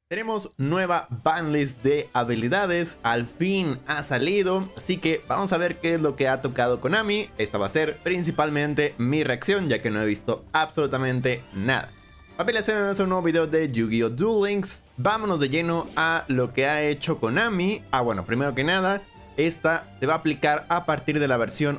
Tenemos nueva banlist de habilidades, al fin ha salido, así que vamos a ver qué es lo que ha tocado Konami. Esta va a ser principalmente mi reacción, ya que no he visto absolutamente nada. Papi, hacemos un nuevo video de Yu-Gi-Oh! Duel Links. Vámonos de lleno a lo que ha hecho Konami. Bueno, primero que nada, esta se va a aplicar a partir de la versión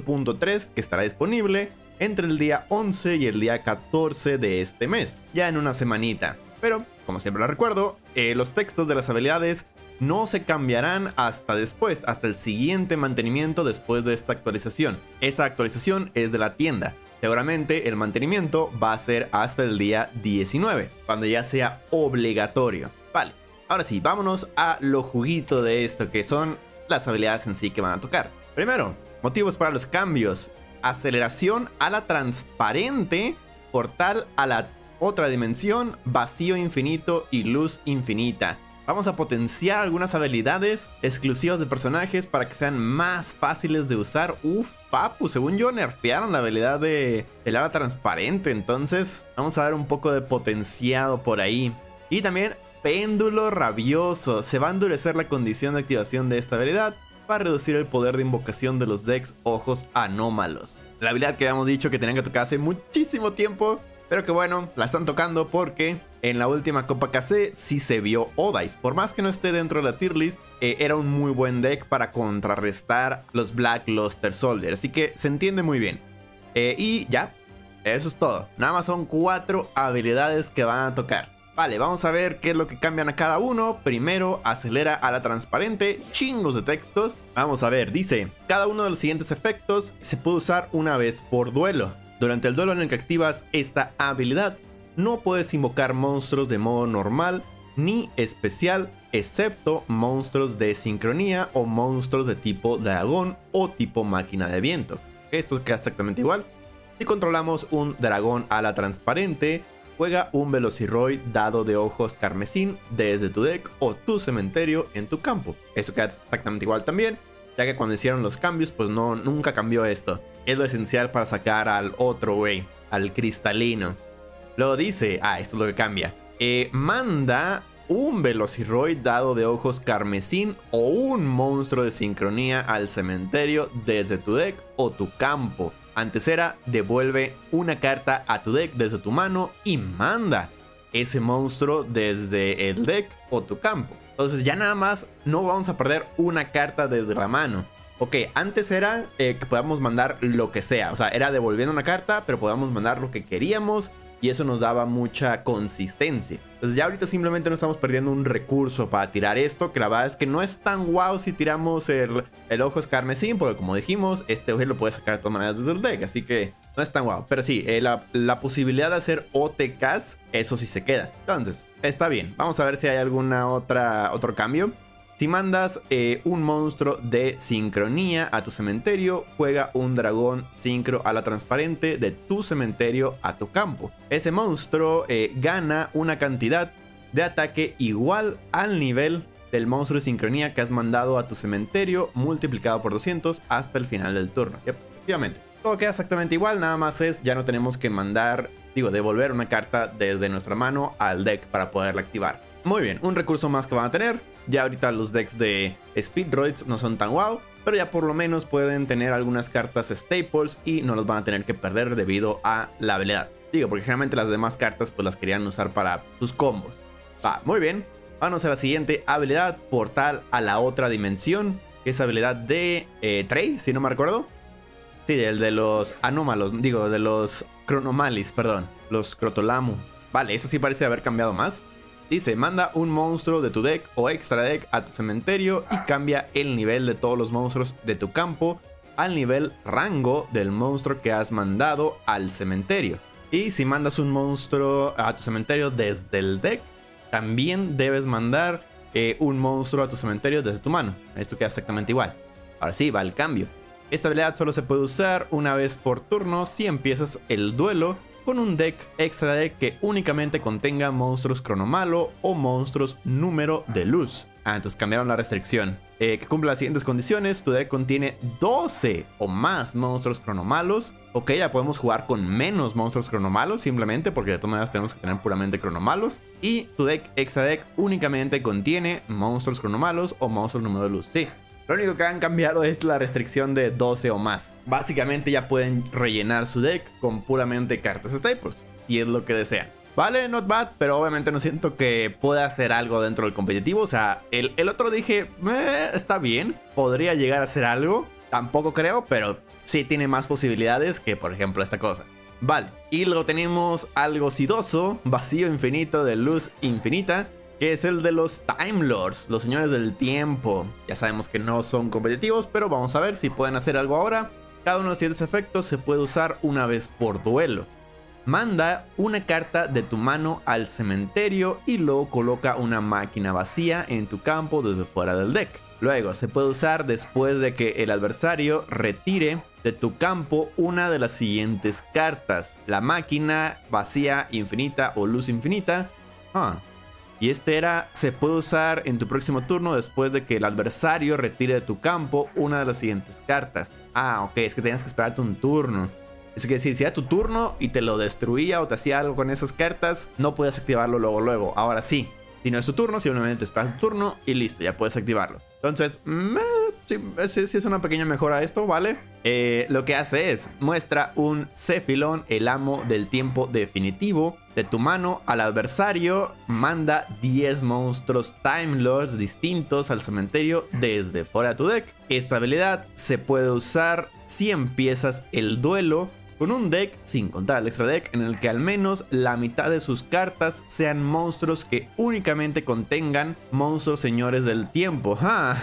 8.3 que estará disponible entre el día 11 y el día 14 de este mes, ya en una semanita. Pero, como siempre les recuerdo, los textos de las habilidades no se cambiarán hasta después, hasta el siguiente mantenimiento después de esta actualización. Esta actualización es de la tienda. Seguramente el mantenimiento va a ser hasta el día 19, cuando ya sea obligatorio. Vale, ahora sí, vámonos a lo juguito de esto, que son las habilidades en sí que van a tocar. Primero, motivos para los cambios. Aceleración a la transparente, portal a la otra dimensión, vacío infinito y luz infinita. Vamos a potenciar algunas habilidades exclusivas de personajes para que sean más fáciles de usar. Papu, según yo nerfearon la habilidad de el ala transparente, entonces vamos a dar un poco de potenciado por ahí. Y también péndulo rabioso. Se va a endurecer la condición de activación de esta habilidad para reducir el poder de invocación de los decks ojos anómalos. La habilidad que habíamos dicho que tenían que tocar hace muchísimo tiempo, pero que bueno, la están tocando porque en la última Copa KC sí se vio Odice. Por más que no esté dentro de la tier list, era un muy buen deck para contrarrestar los Black Luster Soldier. Así que se entiende muy bien. Y ya, eso es todo. Nada más son 4 habilidades que van a tocar. Vale, vamos a ver qué es lo que cambian a cada uno. Primero, acelera a la transparente, chingos de textos. Vamos a ver, dice, cada uno de los siguientes efectos se puede usar una vez por duelo. Durante el duelo en el que activas esta habilidad, no puedes invocar monstruos de modo normal ni especial, excepto monstruos de sincronía o monstruos de tipo dragón o tipo máquina de viento. Esto queda exactamente igual. Si controlamos un dragón ala transparente, juega un Velociroid dado de ojos carmesín desde tu deck o tu cementerio en tu campo. Esto queda exactamente igual también, ya que cuando hicieron los cambios, pues nunca cambió esto. Es lo esencial para sacar al otro güey, al cristalino. Luego dice, esto es lo que cambia. Manda un Velociroid dado de ojos carmesín o un monstruo de sincronía al cementerio desde tu deck o tu campo. Antes era, devuelve una carta a tu deck desde tu mano y manda ese monstruo desde el deck o tu campo. Entonces ya nada más no vamos a perder una carta desde la mano. Ok, antes era que podamos mandar lo que sea. O sea, era devolviendo una carta, pero podíamos mandar lo que queríamos. Y eso nos daba mucha consistencia. Entonces ya ahorita simplemente no estamos perdiendo un recurso para tirar esto. Que la verdad es que no es tan guau si tiramos el ojos carmesín. Porque como dijimos, este objeto lo puedes sacar de todas maneras desde el deck. Así que no es tan guau. Pero sí, la posibilidad de hacer OTKs, eso sí se queda. Entonces, está bien. Vamos a ver si hay otro cambio. Si mandas un monstruo de sincronía a tu cementerio, juega un dragón sincro a la transparente de tu cementerio a tu campo. Ese monstruo gana una cantidad de ataque igual al nivel del monstruo de sincronía que has mandado a tu cementerio, multiplicado por 200 hasta el final del turno. Efectivamente, todo queda exactamente igual, nada más ya no tenemos que devolver una carta desde nuestra mano al deck para poderla activar. Muy bien, un recurso más que van a tener. Ya ahorita los decks de Speedroids no son tan wow, pero ya por lo menos pueden tener algunas cartas staples y no los van a tener que perder debido a la habilidad. Porque generalmente las demás cartas pues las querían usar para sus combos. Muy bien. Vamos a la siguiente habilidad, portal a la otra dimensión, que es habilidad de Trey, si no me recuerdo. Sí, el de los anómalos, de los Chronomalis, perdón, los Crotolamu. Vale, esta sí parece haber cambiado más. Dice, manda un monstruo de tu deck o extra deck a tu cementerio y cambia el nivel de todos los monstruos de tu campo al nivel rango del monstruo que has mandado al cementerio. Y si mandas un monstruo a tu cementerio desde el deck, también debes mandar un monstruo a tu cementerio desde tu mano. Esto queda exactamente igual. Ahora sí, va el cambio. Esta habilidad solo se puede usar una vez por turno si empiezas el duelo con un deck extra deck que únicamente contenga monstruos cronomalo o monstruos número de luz. Entonces cambiaron la restricción. Que cumple las siguientes condiciones. Tu deck contiene 12 o más monstruos cronomalos. Ok, ya podemos jugar con menos monstruos cronomalos simplemente porque de todas maneras tenemos que tener puramente cronomalos. Y tu deck extra deck únicamente contiene monstruos cronomalos o monstruos número de luz. Sí, lo único que han cambiado es la restricción de 12 o más. Básicamente ya pueden rellenar su deck con puramente cartas staples, si es lo que desean. Vale, not bad, pero obviamente no siento que pueda hacer algo dentro del competitivo. O sea, el otro dije, está bien, podría llegar a hacer algo. Tampoco creo, pero sí tiene más posibilidades que, por ejemplo, esta cosa. Vale, y luego tenemos algo sidoso, vacío infinito de luz infinita, que es el de los Time Lords, los señores del tiempo. Ya sabemos que no son competitivos, pero vamos a ver si pueden hacer algo ahora. Cada uno de los siguientes efectos se puede usar una vez por duelo. Manda una carta de tu mano al cementerio y luego coloca una máquina vacía en tu campo desde fuera del deck. Luego se puede usar después de que el adversario retire de tu campo una de las siguientes cartas: la máquina vacía infinita o luz infinita. Y se puede usar en tu próximo turno después de que el adversario retire de tu campo una de las siguientes cartas. Ok, es que tenías que esperarte un turno. Eso quiere decir, si era tu turno y te lo destruía o te hacía algo con esas cartas, no puedes activarlo luego. Ahora sí, si no es tu turno, simplemente esperas tu turno y listo, ya puedes activarlo. Entonces, sí es una pequeña mejora esto, ¿vale? Lo que hace es, muestra un Cefilon, el amo del tiempo definitivo, de tu mano al adversario. Manda 10 monstruos Time Lords distintos al cementerio desde fuera de tu deck. Esta habilidad se puede usar si empiezas el duelo con un deck, sin contar el extra deck, en el que al menos la mitad de sus cartas sean monstruos que únicamente contengan monstruos señores del tiempo.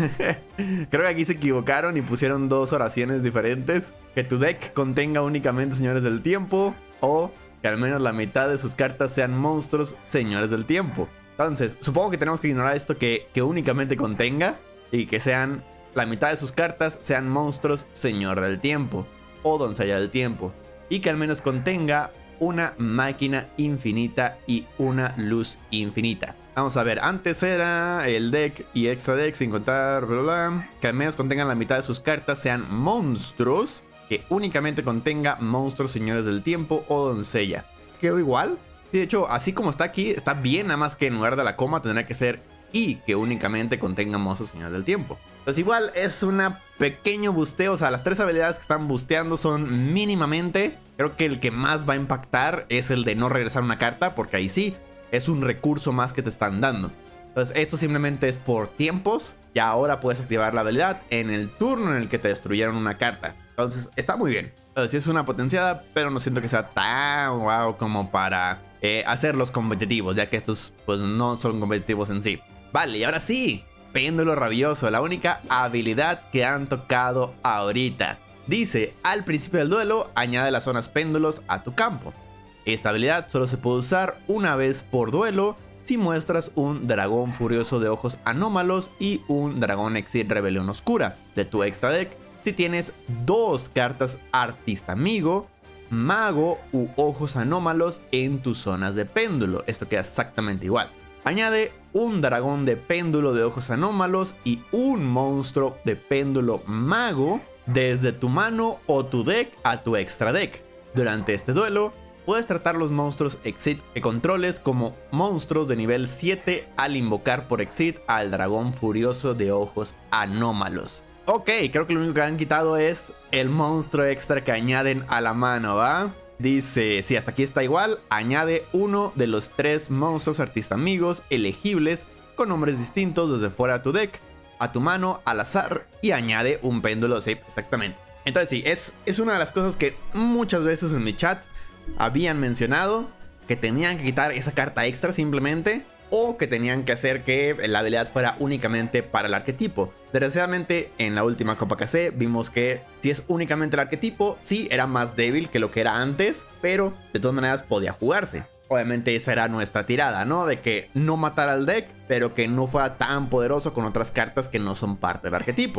Creo que aquí se equivocaron y pusieron dos oraciones diferentes. Que tu deck contenga únicamente señores del tiempo, o que al menos la mitad de sus cartas sean monstruos señores del tiempo. Entonces, supongo que tenemos que ignorar esto que únicamente contenga, y que sean la mitad de sus cartas sean monstruos señor del tiempo o doncella del tiempo. Y que al menos contenga una máquina infinita y una luz infinita. Vamos a ver, antes era el deck y extra deck sin contar bla bla. Que al menos contengan la mitad de sus cartas sean monstruos, que únicamente contenga monstruos señores del tiempo o doncella. ¿Quedó igual? Sí, de hecho, así como está aquí, está bien, nada más que en lugar de la coma tendrá que ser y que únicamente contenga monstruos señores del tiempo. Entonces igual es una pequeño busteo. O sea, las tres habilidades que están busteando son mínimamente. Creo que el que más va a impactar es el de no regresar una carta, porque ahí sí es un recurso más que te están dando. Entonces esto simplemente es por tiempos. Y ahora puedes activar la habilidad en el turno en el que te destruyeron una carta. Entonces está muy bien. Entonces sí es una potenciada, pero no siento que sea tan wow como para hacerlos competitivos, ya que estos pues no son competitivos en sí. Vale, y ahora sí, Péndulo Rabioso, la única habilidad que han tocado ahorita. Dice, al principio del duelo, añade las zonas péndulos a tu campo. Esta habilidad solo se puede usar una vez por duelo si muestras un dragón furioso de ojos anómalos y un dragón Exit Rebelión Oscura de tu extra deck. Si tienes dos cartas Artista Amigo, Mago u Ojos Anómalos en tus zonas de péndulo. Esto queda exactamente igual. Añade un dragón de péndulo de ojos anómalos y un monstruo de péndulo mago desde tu mano o tu deck a tu extra deck. Durante este duelo, puedes tratar los monstruos Exit que controles como monstruos de nivel 7 al invocar por Exit al dragón furioso de ojos anómalos. Ok, creo que lo único que han quitado es el monstruo extra que añaden a la mano, ¿va? Dice, si hasta aquí está igual, añade uno de los 3 monstruos artista amigos elegibles con nombres distintos desde fuera de tu deck a tu mano al azar y añade un péndulo. Sí, exactamente. Entonces sí, es una de las cosas que muchas veces en mi chat habían mencionado, que tenían que quitar esa carta extra simplemente, o que tenían que hacer que la habilidad fuera únicamente para el arquetipo. Desgraciadamente en la última Copa KC vimos que si es únicamente el arquetipo, sí era más débil que lo que era antes, pero de todas maneras podía jugarse. Obviamente esa era nuestra tirada, ¿no? De que no matara al deck, pero que no fuera tan poderoso con otras cartas que no son parte del arquetipo.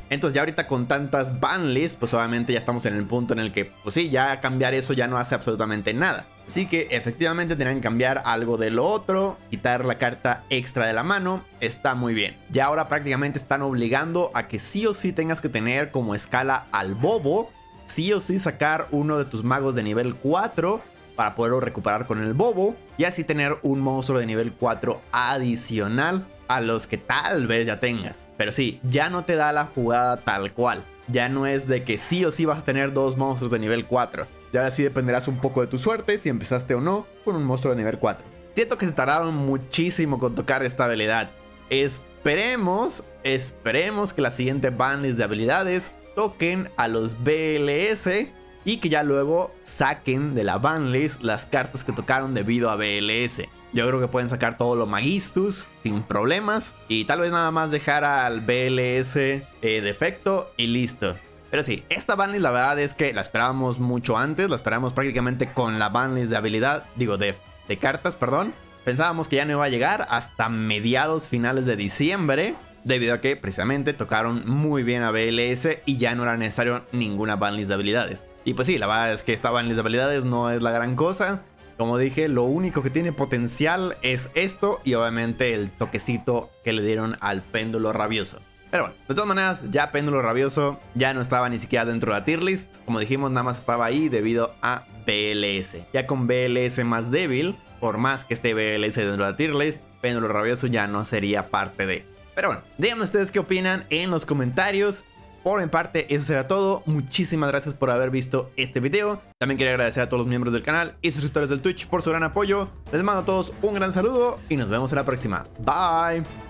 Entonces ya ahorita con tantas banlists, pues obviamente ya estamos en el punto en el que, pues sí, ya cambiar eso ya no hace absolutamente nada. Así que efectivamente tendrán que cambiar algo de lo otro, quitar la carta extra de la mano, está muy bien. Ya ahora prácticamente están obligando a que sí o sí tengas que tener como escala al bobo, sí o sí sacar uno de tus magos de nivel 4 para poderlo recuperar con el bobo y así tener un monstruo de nivel 4 adicional a los que tal vez ya tengas. Pero sí, ya no te da la jugada tal cual. Ya no es de que sí o sí vas a tener 2 monstruos de nivel 4. Ya así dependerás un poco de tu suerte si empezaste o no con un monstruo de nivel 4. Siento que se tardaron muchísimo con tocar esta habilidad. Esperemos que la siguiente banlist de habilidades toquen a los BLS y que ya luego saquen de la banlist las cartas que tocaron debido a BLS. Yo creo que pueden sacar todo lo Magistus sin problemas y tal vez nada más dejar al BLS defecto y listo. Pero sí, esta banlist la verdad es que la esperábamos mucho antes, la esperábamos prácticamente con la banlist de habilidad, digo de cartas, perdón. Pensábamos que ya no iba a llegar hasta mediados finales de diciembre, debido a que precisamente tocaron muy bien a BLS y ya no era necesario ninguna banlist de habilidades. Y pues sí, la verdad es que esta banlist de habilidades no es la gran cosa. Como dije, lo único que tiene potencial es esto y obviamente el toquecito que le dieron al péndulo rabioso. Pero bueno, de todas maneras, ya péndulo rabioso ya no estaba ni siquiera dentro de la tier list. Como dijimos, nada más estaba ahí debido a BLS. Ya con BLS más débil, por más que esté BLS dentro de la tier list, péndulo rabioso ya no sería parte de. Pero bueno, díganme ustedes qué opinan en los comentarios. Por mi parte, eso será todo. Muchísimas gracias por haber visto este video. También quería agradecer a todos los miembros del canal y suscriptores del Twitch por su gran apoyo. Les mando a todos un gran saludo y nos vemos en la próxima. Bye.